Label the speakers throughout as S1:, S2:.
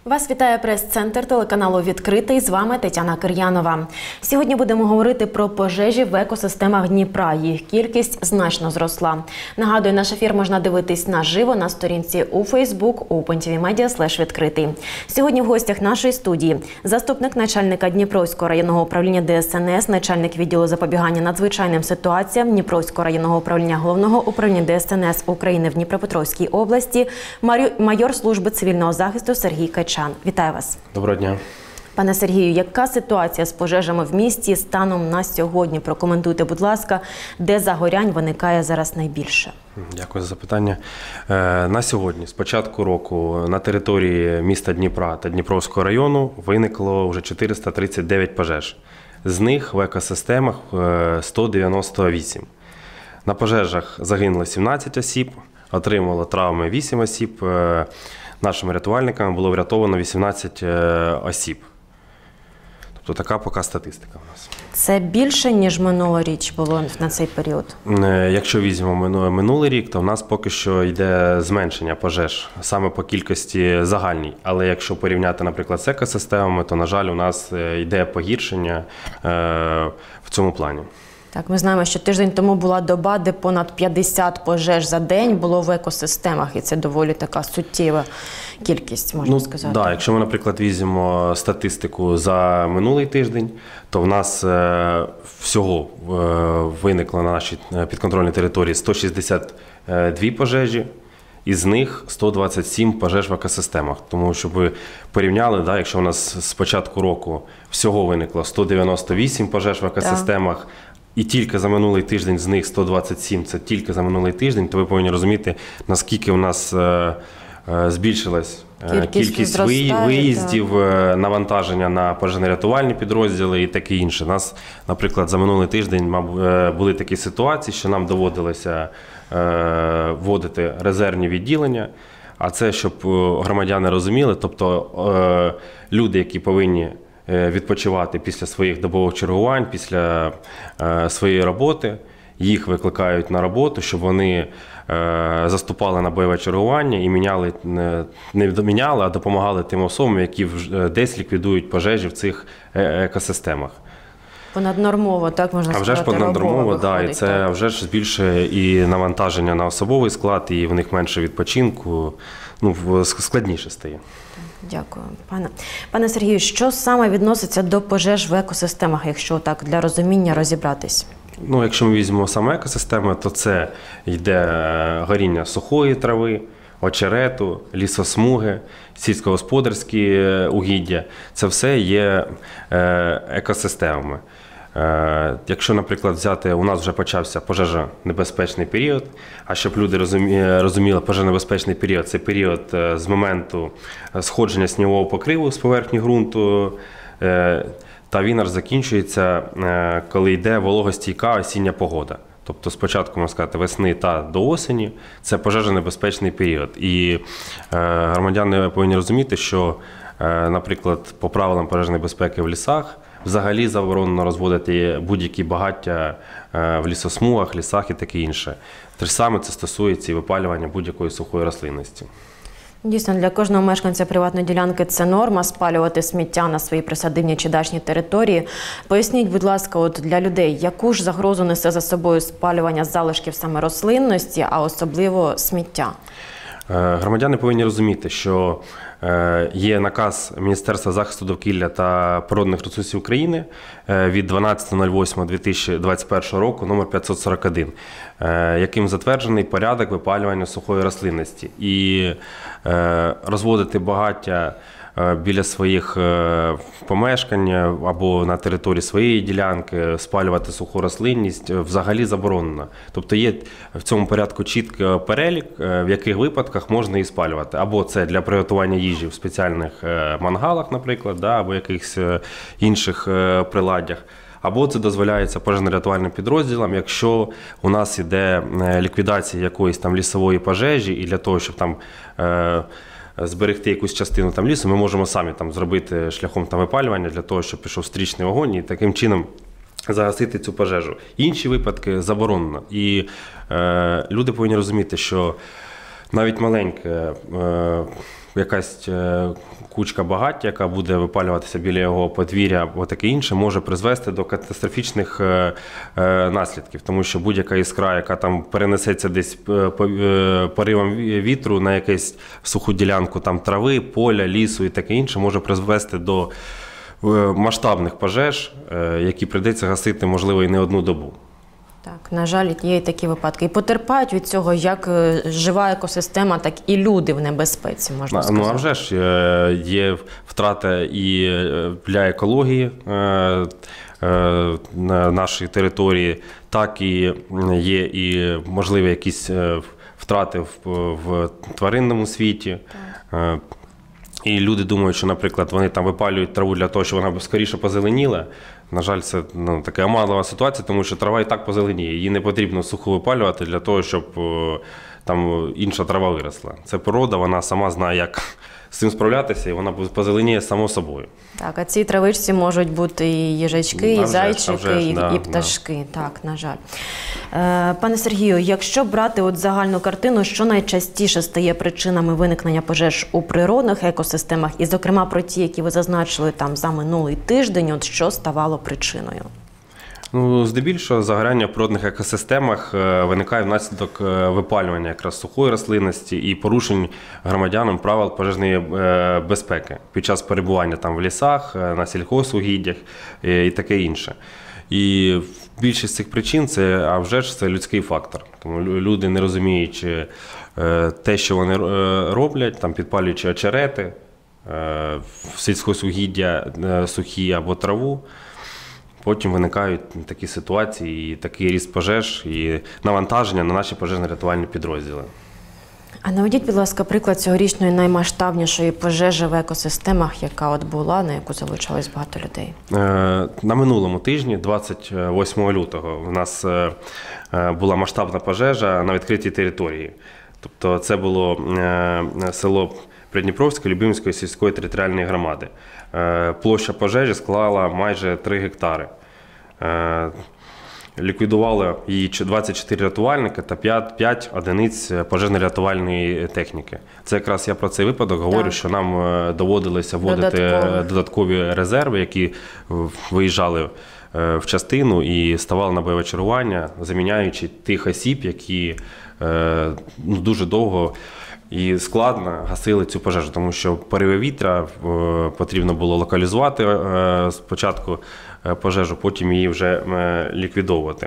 S1: Вас вітає прес-центр телеканалу «Відкритий». З вами Тетяна Кир'янова. Сьогодні будемо говорити про пожежі в екосистемах Дніпра. Їх кількість значно зросла. Нагадую, наш ефір можна дивитись наживо на сторінці у Facebook opentvmedia/відкритий. Сьогодні в гостях нашої студії заступник начальника Дніпровського районного управління ДСНС, начальник відділу запобігання надзвичайним ситуаціям Дніпровського районного управління Головного управління ДСНС України в Дніпропетровській області, майор служби цивільного захисту Сергій Качан. Вітаю вас.
S2: Доброго дня.
S1: Пане Сергію, яка ситуація з пожежами в місті станом на сьогодні? Прокоментуйте, будь ласка, де загорянь виникає зараз найбільше?
S2: Дякую за запитання. На сьогодні, з початку року, на території міста Дніпра та Дніпровського району виникло вже 439 пожеж. З них в екосистемах 198. На пожежах загинуло 17 осіб, отримало травми 8 осіб. Нашими рятувальниками було врятовано 18 осіб. Тобто така поки статистика у нас.
S1: Це більше, ніж минулоріч було на цей період?
S2: Якщо візьмемо минулий рік, то в нас поки що йде зменшення пожеж, саме по кількості загальній. Але якщо порівняти, наприклад, з екосистемами, то, на жаль, у нас йде погіршення в цьому плані.
S1: Так, ми знаємо, що тиждень тому була доба, де понад 50 пожеж за день було в екосистемах, і це доволі така суттєва кількість, можна сказати.
S2: Так, якщо ми, наприклад, візьмемо статистику за минулий тиждень, то в нас всього виникло на нашій підконтрольній території 162 пожежі, із них 127 пожеж в екосистемах. Тому, щоб ви порівняли, якщо у нас з початку року всього виникло 198 пожеж в екосистемах, і тільки за минулий тиждень з них 127, це тільки за минулий тиждень, то ви повинні розуміти, наскільки у нас збільшилась кількість виїздів, навантаження на пожежно-рятувальні підрозділи і таке інше. У нас, наприклад, за минулий тиждень були такі ситуації, що нам доводилося вводити резервні відділення, а це, щоб громадяни розуміли, тобто люди, які повинні відпочивати після своїх добових чергувань, після своєї роботи, їх викликають на роботу, щоб вони заступали на бойове чергування і не допомагали тим особам, які десь ліквідують пожежі в цих екосистемах.
S1: Понаднормово, так можна сказати,
S2: а вже ж понаднормово, так, і це вже ж збільшує і навантаження на особовий склад, і в них менше відпочинку, складніше стає.
S1: Дякую. Пане Сергію, що саме відноситься до пожеж в екосистемах, якщо так для розуміння розібратись?
S2: Якщо ми візьмемо саме екосистеми, то це йде горіння сухої трави, очерету, лісосмуги, сільськогосподарські угіддя. Це все є екосистемами. Якщо, наприклад, взяти, у нас вже почався пожежонебезпечний період, а щоб люди розуміли, пожежонебезпечний період – це період з моменту сходження снігового покриву з поверхні ґрунту, та він аж закінчується, коли йде вологостійка осіння погода. Тобто спочатку, можна сказати, весни та до осені – це пожежонебезпечний період. І громадяни повинні розуміти, що, наприклад, по правилам пожежної безпеки в лісах взагалі заборонено розводити будь-які багаття в лісосмугах, лісах і таке інше. Те ж саме це стосується і випалювання будь-якої сухої рослинності.
S1: Дійсно, для кожного мешканця приватної ділянки це норма – спалювати сміття на своїй присадибній чи дачній території. Поясніть, будь ласка, для людей, яку ж загрозу несе за собою спалювання залишків саме рослинності, а особливо сміття?
S2: Громадяни повинні розуміти, що є наказ Міністерства захисту довкілля та природних ресурсів України від 12.08.2021 року номер 541, яким затверджений порядок випалювання сухої рослинності. І розводити багаття біля своїх помешкань або на території своєї ділянки, спалювати суху рослинність взагалі заборонено. Тобто є в цьому порядку чіткий перелік, в яких випадках можна і спалювати. Або це для приготування їжі в спеціальних мангалах, наприклад, або якихось інших приладдях. Або це дозволяється пожежно-рятувальним підрозділам, якщо у нас іде ліквідація якоїсь там лісової пожежі, і для того, щоб там зберегти якусь частину лісу, ми можемо самі зробити шляхом випалювання для того, щоб пішов стрічний вогонь і таким чином загасити цю пожежу. Інші випадки заборонено. І люди повинні розуміти, що навіть маленьке якась кучка багаття, яка буде випалюватися біля його подвір'я або таке інше, може призвести до катастрофічних наслідків. Тому що будь-яка іскра, яка там перенесеться десь поривом вітру на якусь суху ділянку там трави, поля, лісу і таке інше, може призвести до масштабних пожеж, які прийдеться гасити, можливо, і не одну добу.
S1: Так, на жаль, є і такі випадки. І потерпають від цього як жива екосистема, так і люди в небезпеці, можна сказати.
S2: Ну, а вже ж є втрата і для екології на нашій території, так і є і можливі якісь втрати в тваринному світі. Так. І люди думають, що, наприклад, вони там випалюють траву для того, щоб вона скоріше позеленіла. На жаль, це така оманлива ситуація, тому що трава і так позеленіє. Її не потрібно сухо випалювати для того, щоб там інша трава виросла. Це природа, вона сама знає, як з цим справлятися, і вона позеленіє само собою.
S1: Так, а цій травичці можуть бути і їжачки, і зайчики, і пташки. Да. Так, на жаль. Пане Сергію, якщо брати от загальну картину, що найчастіше стає причинами виникнення пожеж у природних екосистемах, і, зокрема, про ті, які ви зазначили там за минулий тиждень, от що ставало причиною?
S2: Ну, здебільшого загоряння в природних екосистемах виникає внаслідок випалювання якраз сухої рослинності і порушень громадянам правил пожежної безпеки під час перебування там в лісах, на сільгосугіддях і таке інше. І більшість цих причин це людський фактор. Тому люди, не розуміючи те, що вони роблять, там підпалюючи очерети, сільгосугіддя сухі або траву, потім виникають такі ситуації, і такий ріст пожеж, і навантаження на наші пожежно-рятувальні підрозділи.
S1: А наведіть, будь ласка, приклад цьогорічної наймасштабнішої пожежі в екосистемах, яка от була, на яку залучалось багато людей.
S2: На минулому тижні, 28 лютого, у нас була масштабна пожежа на відкритій території. Тобто це було село Придніпровське Любимівської сільської територіальної громади. Площа пожежі склала майже 3 гектари. Ліквідували її 24 рятувальники та 5 одиниць пожежно-рятувальної техніки. Це якраз я про цей випадок говорю, що нам доводилося вводити додаткові резерви, які виїжджали в частину і ставали на бойове чергування, заміняючи тих осіб, які дуже довго і складно гасили цю пожежу, тому що пориви вітра потрібно було локалізувати спочатку пожежу, потім її вже ліквідовувати.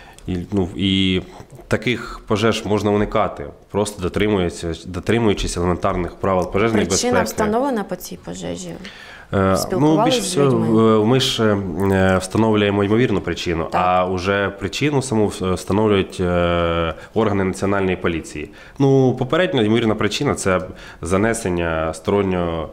S2: І таких пожеж можна уникати, просто дотримуючись елементарних правил пожежної безпеки.
S1: Причина встановлена по цій пожежі?
S2: Більше всього, ми ж встановлюємо ймовірну причину, так. А вже причину саму встановлюють органи національної поліції. Попередньо ймовірна причина – це занесення стороннього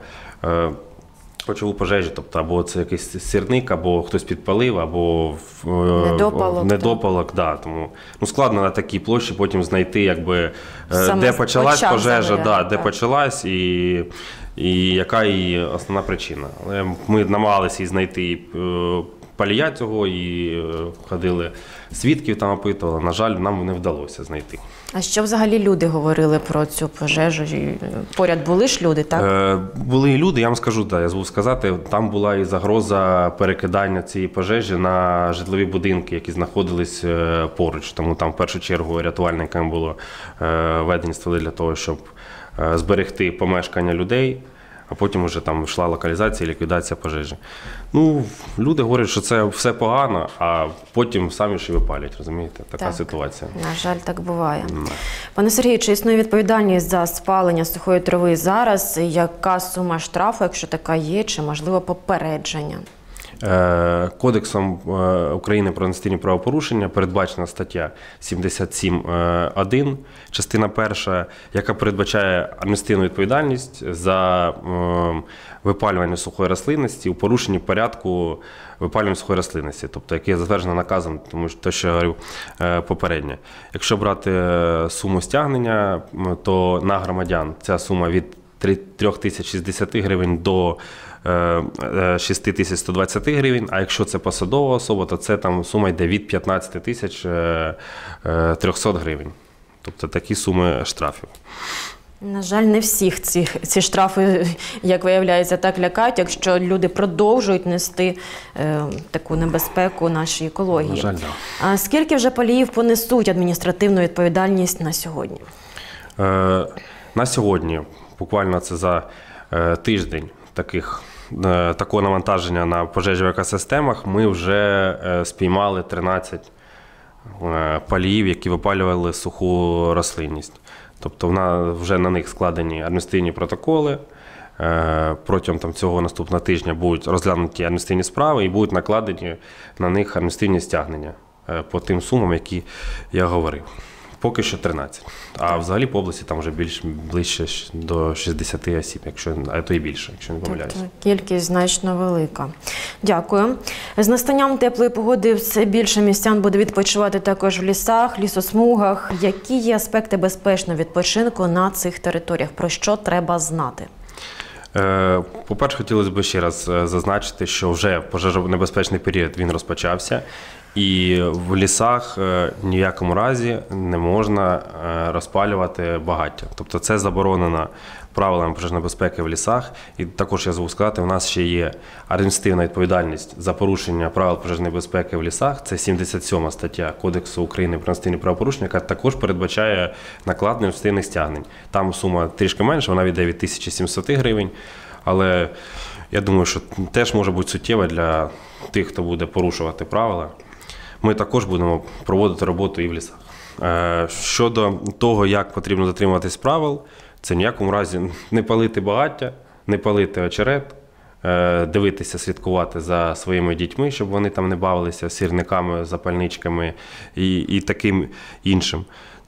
S2: очову пожежі, тобто або це якийсь сірник, або хтось підпалив, або недопалок. Да, тому складно на такій площі потім знайти, де почалась пожежа, де почалась і яка її основна причина. Але ми намагалися її знайти палія цього, і ходили свідків, там опитували. На жаль, нам не вдалося знайти.
S1: А що взагалі люди говорили про цю пожежу? Поряд були ж люди, так?
S2: Були і люди, я вам скажу, я забув сказати, там була і загроза перекидання цієї пожежі на житлові будинки, які знаходились поруч. Тому там в першу чергу рятувальникам було введені стволи для того, щоб зберегти помешкання людей, а потім вже там йшла локалізація і ліквідація пожежі. Люди говорять, що це все погано, а потім самі ж і випалять, розумієте? Така ситуація.
S1: На жаль, так буває. Пане Сергію, чи існує відповідальність за спалення сухої трави зараз? Яка сума штрафу, якщо така є, чи, можливо, попередження?
S2: Кодексом України про адміністративні правопорушення передбачена стаття 77.1, частина 1, яка передбачає адміністративну відповідальність за випалювання сухої рослинності у порушенні порядку випалювання сухої рослинності, тобто яке затверджено наказом, тому що те, що я говорив попередньо. Якщо брати суму стягнення, то на громадян ця сума від 3060 гривень до 6120 гривень, а якщо це посадова особа, то це там сума йде від 15300 гривень. Тобто такі суми штрафів.
S1: На жаль, не всіх ці штрафи, як виявляється, так лякають, якщо люди продовжують нести таку небезпеку нашій екології.
S2: На жаль, да.
S1: А скільки вже паліїв понесуть адміністративну відповідальність на сьогодні?
S2: На сьогодні, буквально це за тиждень такого навантаження на пожежі в екосистемах, ми вже спіймали 13 паліїв, які випалювали суху рослинність. Тобто вже на них складені адміністративні протоколи. Протягом цього наступного тижня будуть розглянуті адміністративні справи і будуть накладені на них адміністративні стягнення по тим сумам, які я говорив. Поки що 13. А взагалі по області там вже ближче до 60 осіб, а то і більше, якщо не помиляюся.
S1: Тобто кількість значно велика. Дякую. З настанням теплої погоди все більше містян буде відпочивати також в лісах, лісосмугах. Які є аспекти безпечного відпочинку на цих територіях? Про що треба знати?
S2: По-перше, хотілося б ще раз зазначити, що вже пожежонебезпечний період він розпочався. І в лісах ні в якому разі не можна розпалювати багаття. Тобто це заборонено правилами пожежної безпеки в лісах. І також я забув сказати, у нас ще є адміністративна відповідальність за порушення правил пожежної безпеки в лісах. Це 77 стаття Кодексу України про адміністративні правопорушення, яка також передбачає накладення адміністративних стягнень. Там сума трішки менша, вона йде від 1700 гривень. Але я думаю, що теж може бути суттєва для тих, хто буде порушувати правила. Ми також будемо проводити роботу і в лісах. Щодо того, як потрібно дотримуватись правил, це в ніякому разі не палити багаття, не палити очерет, дивитися, слідкувати за своїми дітьми, щоб вони там не бавилися сірниками, запальничками і таким іншим.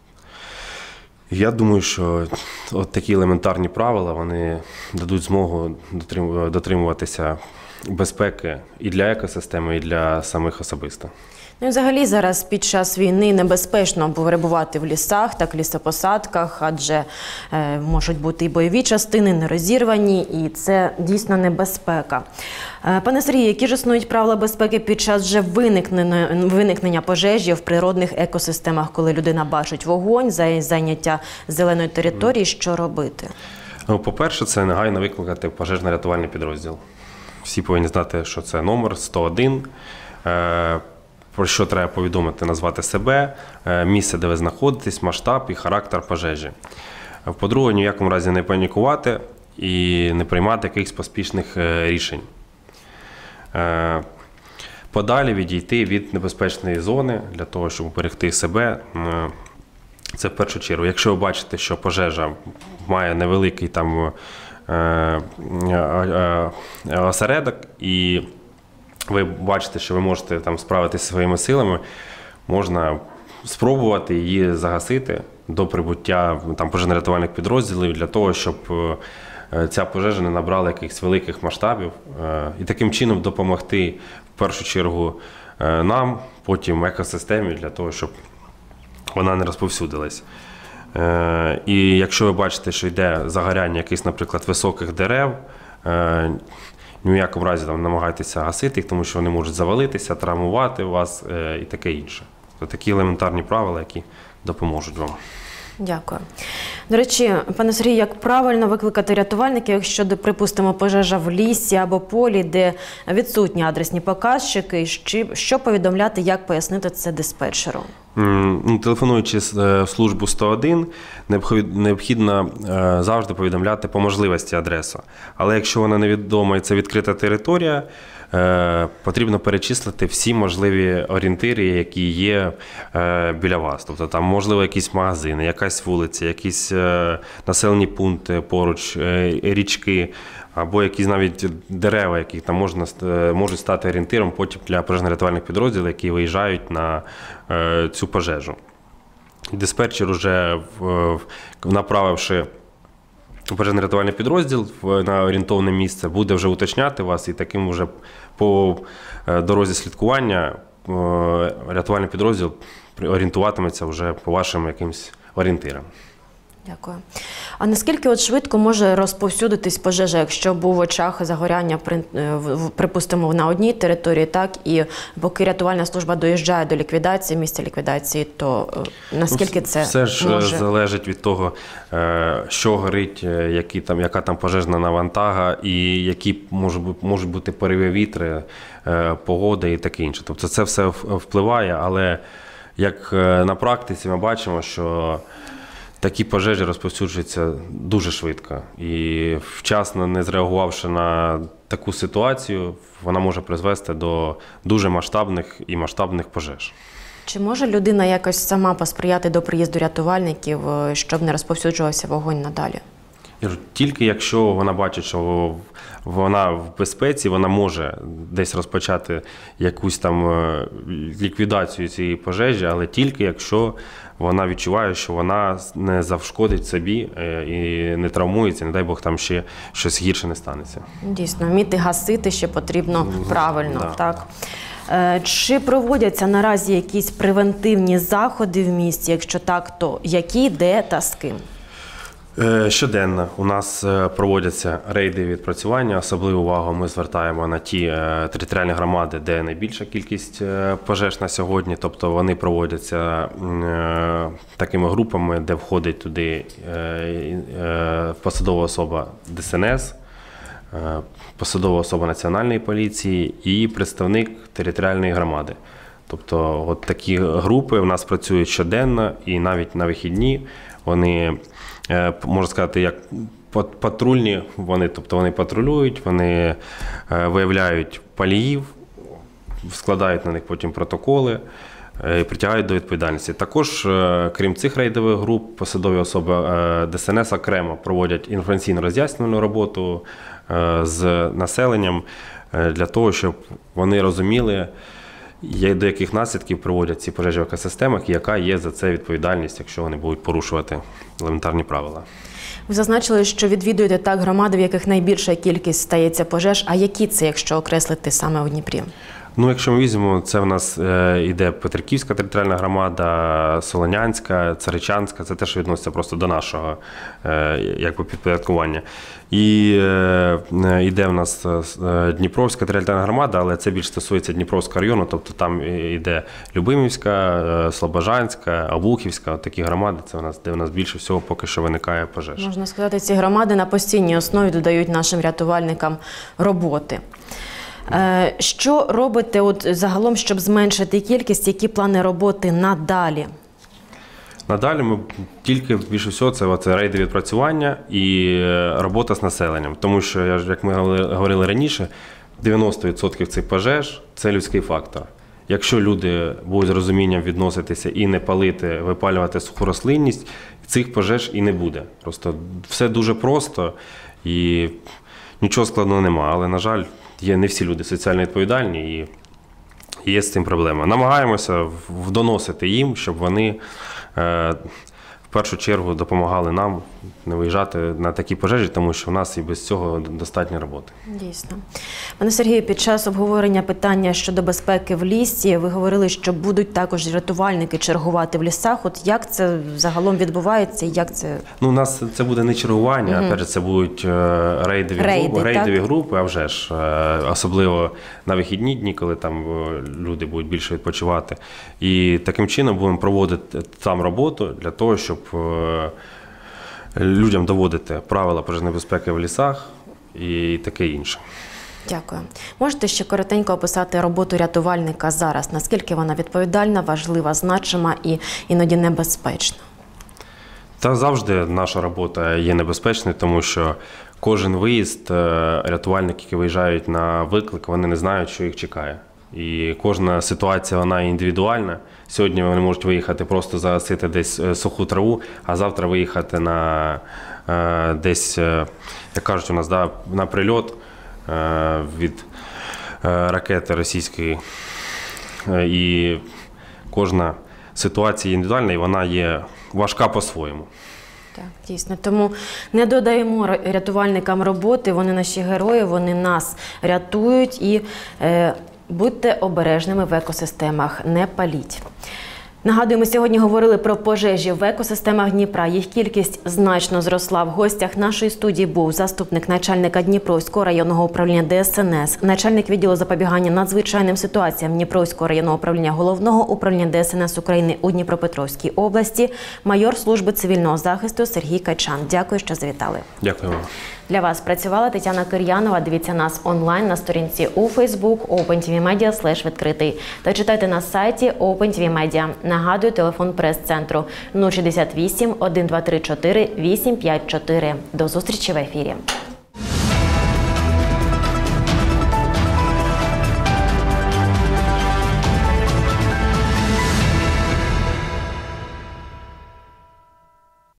S2: Я думаю, що от такі елементарні правила, вони дадуть змогу дотримуватися безпеки і для екосистеми, і для самих особисто.
S1: Ну і взагалі зараз під час війни небезпечно перебувати в лісах, так лісопосадках, адже можуть бути і бойові частини, нерозірвані, і це дійсно небезпека. Пане Сергію, які ж існують правила безпеки під час вже виникнення пожежі в природних екосистемах, коли людина бачить вогонь, зайняття зеленої території, що робити?
S2: Ну, по-перше, це негайно викликати пожежно-рятувальний підрозділ. Всі повинні знати, що це номер 101. Про що треба повідомити, назвати себе, місце, де ви знаходитесь, масштаб і характер пожежі. По-друге, ні в якому разі не панікувати і не приймати якихось поспішних рішень. Подалі відійти від небезпечної зони для того, щоб уберегти себе. Це в першу чергу. Якщо ви бачите, що пожежа має невеликий там осередок і ви бачите, що ви можете там справитися своїми силами, можна спробувати її загасити до прибуття там пожежно-рятувальних підрозділів для того, щоб ця пожежа не набрала якихось великих масштабів і таким чином допомогти в першу чергу нам, потім екосистемі для того, щоб вона не розповсюдилась. І якщо ви бачите, що йде загоряння якихось, наприклад, високих дерев, ні в якому разі там намагайтеся гасити їх, тому що вони можуть завалитися, травмувати вас і таке інше. Це такі елементарні правила, які допоможуть вам.
S1: Дякую. До речі, пане Сергію, як правильно викликати рятувальників, якщо, припустимо, пожежа в лісі або полі, де відсутні адресні показчики, що повідомляти, як пояснити це диспетчеру?
S2: Телефонуючи в службу 101, необхідно завжди повідомляти по можливості адресу. Але якщо вона невідома і це відкрита територія, потрібно перечислити всі можливі орієнтири, які є біля вас. Тобто там, можливо, якісь магазини, якась вулиця, якісь населені пункти поруч, річки, або якісь навіть дерева, які там можуть стати орієнтиром потім для пожежно-рятувальних підрозділів, які виїжджають на цю пожежу. Диспетчер, уже направивши пожежно-рятувальний підрозділ на орієнтовне місце, буде вже уточняти вас, і таким вже по дорозі слідкування рятувальний підрозділ орієнтуватиметься вже по вашим якимось орієнтирам.
S1: Дякую. А наскільки от швидко може розповсюдитись пожежа, якщо був в очах загоряння, припустимо, на одній території, так, і поки рятувальна служба доїжджає до ліквідації, місця ліквідації, то наскільки це
S2: все ж
S1: може?
S2: залежить від того, що горить, яка там пожежна навантага і які можуть бути пориви вітри, погода і таке інше. Тобто це все впливає, але як на практиці ми бачимо, що такі пожежі розповсюджуються дуже швидко. І вчасно не зреагувавши на таку ситуацію, вона може призвести до дуже масштабних пожеж.
S1: Чи може людина якось сама посприяти до приїзду рятувальників, щоб не розповсюджувався вогонь надалі?
S2: Тільки якщо вона бачить, що вона в безпеці, вона може десь розпочати якусь там ліквідацію цієї пожежі, але тільки якщо вона відчуває, що вона не завшкодить собі і не травмується, не дай Бог там ще щось гірше не станеться.
S1: Дійсно, вміти гасити ще потрібно правильно,
S2: Да.
S1: так? Чи проводяться наразі якісь превентивні заходи в місті? Якщо так, то які, де та з ким?
S2: Щоденно у нас проводяться рейди відпрацювання. Особливу увагу ми звертаємо на ті територіальні громади, де найбільша кількість пожеж на сьогодні. Тобто вони проводяться такими групами, де входить туди посадова особа ДСНС, посадова особа Національної поліції і представник територіальної громади. Тобто от такі групи у нас працюють щоденно і навіть на вихідні. Вони, можна сказати, як патрульні, вони патрулюють, вони виявляють паліїв, складають на них потім протоколи і притягають до відповідальності. Також, крім цих рейдових груп, посадові особи ДСНС окремо проводять інформаційно-роз'яснювальну роботу з населенням для того, щоб вони розуміли, до яких наслідків приводять ці пожежі в екосистемах і яка є за це відповідальність, якщо вони будуть порушувати елементарні правила.
S1: Ви зазначили, що відвідуєте так громади, в яких найбільша кількість стається пожеж. А які це, якщо окреслити саме у Дніпрі?
S2: Ну, якщо ми візьмемо, це в нас іде Петриківська територіальна громада, Солонянська, Царичанська, це те, що відноситься просто до нашого підпорядкування. І іде в нас Дніпровська територіальна громада, але це більш стосується Дніпровського району, тобто там іде Любимівська, Слобожанська, Обухівська, такі громади, це де в нас більше всього поки що виникає пожеж.
S1: Можна сказати, ці громади на постійній основі додають нашим рятувальникам роботи. Що робите загалом, щоб зменшити кількість, які плани роботи надалі?
S2: Надалі ми тільки більше всього це рейди відпрацювання і робота з населенням. Тому що, як ми говорили раніше, 90% цих пожеж – це людський фактор. Якщо люди будуть з розумінням відноситися і не палити, випалювати суху рослинність, цих пожеж і не буде. Просто все дуже просто і нічого складного немає. Але, на жаль, не всі люди соціально відповідальні і є з цим проблема. Намагаємося доносити їм, щоб вони в першу чергу допомагали нам не виїжджати на такі пожежі, тому що в нас і без цього достатньо роботи.
S1: Дійсно. Пане Сергію, під час обговорення питання щодо безпеки в лісі, ви говорили, що будуть також рятувальники чергувати в лісах. От як це загалом відбувається? Як це?
S2: Ну, у нас це буде не чергування, опять же, це будуть рейдові групи, а вже ж, особливо на вихідні дні, коли там люди будуть більше відпочивати. І таким чином будемо проводити там роботу для того, щоб людям доводити правила пожежної безпеки в лісах і таке інше.
S1: Дякую. Можете ще коротенько описати роботу рятувальника зараз? Наскільки вона відповідальна, важлива, значима і іноді небезпечна?
S2: Та завжди наша робота є небезпечною, тому що кожен виїзд, рятувальники, які виїжджають на виклик, вони не знають, що їх чекає. І кожна ситуація, вона індивідуальна. Сьогодні вони можуть виїхати просто загасити десь суху траву, а завтра виїхати на десь, як кажуть у нас, на прильот від ракети російської. І кожна ситуація індивідуальна, і вона є важка по-своєму.
S1: Так, дійсно. Тому не додаємо рятувальникам роботи, вони наші герої, вони нас рятують і будьте обережними в екосистемах, не паліть. Нагадуємо, сьогодні говорили про пожежі в екосистемах Дніпра. Їх кількість значно зросла. В гостях нашої студії був заступник начальника Дніпровського районного управління ДСНС, начальник відділу запобігання надзвичайним ситуаціям Дніпровського районного управління Головного управління ДСНС України у Дніпропетровській області, майор служби цивільного захисту Сергій Качан. Дякую, що завітали.
S2: Дякую вам.
S1: Для вас працювала Тетяна Кир'янова. Дивіться нас онлайн на сторінці у Facebook opentvmedia/відкритий та читайте на сайті OpenTVMedia. Нагадую, телефон прес-центру 068 1234 854. До зустрічі в ефірі.